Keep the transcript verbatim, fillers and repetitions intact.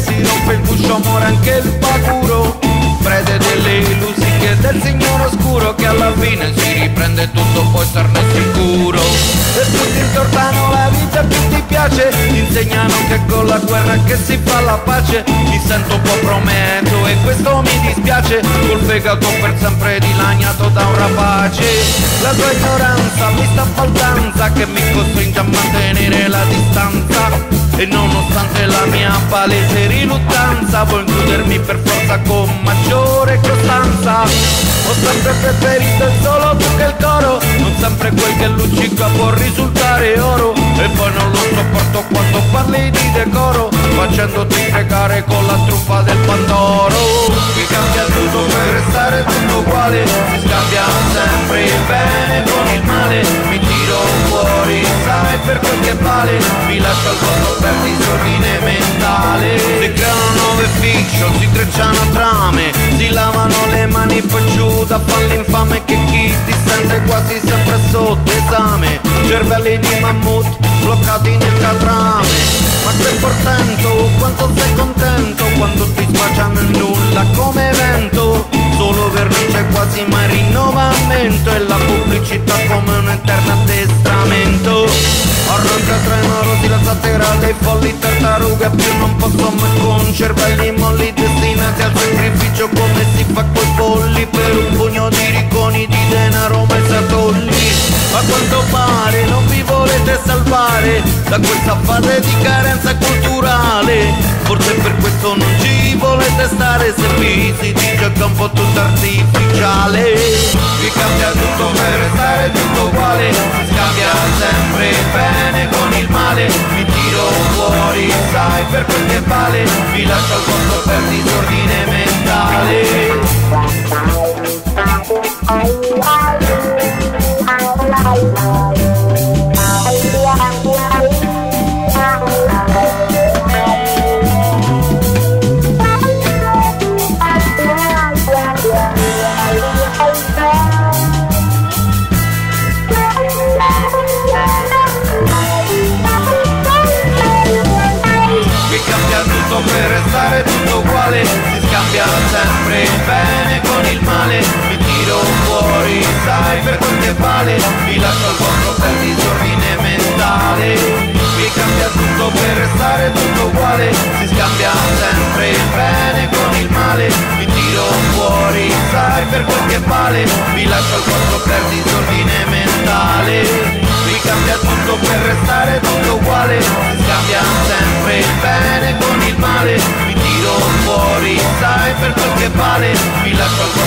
si rompe il guscio, muore anche il paguro. Prede delle lusiche del signore oscuro, che alla fine si riprende tutto, poi torna sicuro. E tutti intorno la vita più ti piace, ti insegnano che con la guerra che si fa la pace. Mi sento un po' prometto e questo mi dispiace, col fegato per sempre dilaniato da un rapace. La tua ignoranza mi sta baldanza, che mi costringe a mantenere la distanza. E nonostante la mia palese riluttanza, vuoi includermi per forza con maggiore costanza. Ho sempre preferito il solo più che il coro, non sempre quel che luccica può risultare oro. E poi non lo sopporto quando parli di decoro, facendoti pregare con la truffa del Pandoro. Qui cambia tutto per restare tutto uguale, si scambia sempre il bene con il male. Mi tiro fuori, sai per quel che vale, mi lascio al posto per disordine mentale. Si creano nuove fiction, si trecciano trame, si lavano le mani poi giù da fallo infame, che chi ti sente quasi sempre sotto esame. Cervelli di mammut bloccati nel catrame. Ma sei portento, quanto sei contento quando ti sfacciano in nulla come vento. Solo vernice, quasi mai rinnovamento, e la pubblicità come un eterno addestramento. Arranca treno, roti, la zattera dei folli tartarughe, più non posso mai con cervelli molli destinati al sacrificio, come si fa coi polli per un pugno di ricconi di denaro mezzatolli. A quanto pare non vi volete salvare da questa fase di carenza culturale, forse per questo non ci volete stare, se vi si dice che è un po' tutto artificiale. Vi cambia tutto per restare tutto uguale, si scambia sempre il bene con il male. Mi tiro fuori, sai per quel che vale, vi lascio al posto per disordine mentale. Per restare tutto uguale, si scambia sempre il bene con il male. Mi tiro fuori, sai per quel che vale, vi lascio al posto per disordine mentale. Mi cambia tutto per restare tutto uguale, si scambia sempre il bene con il male. Mi tiro fuori, sai per quel che vale, vi lascio al posto per disordine mentale. Mi cambia tutto per restare tutto uguale, si scambia sempre il bene con il male. Mi tiro fuori, sai per quel che vale, vi lascio al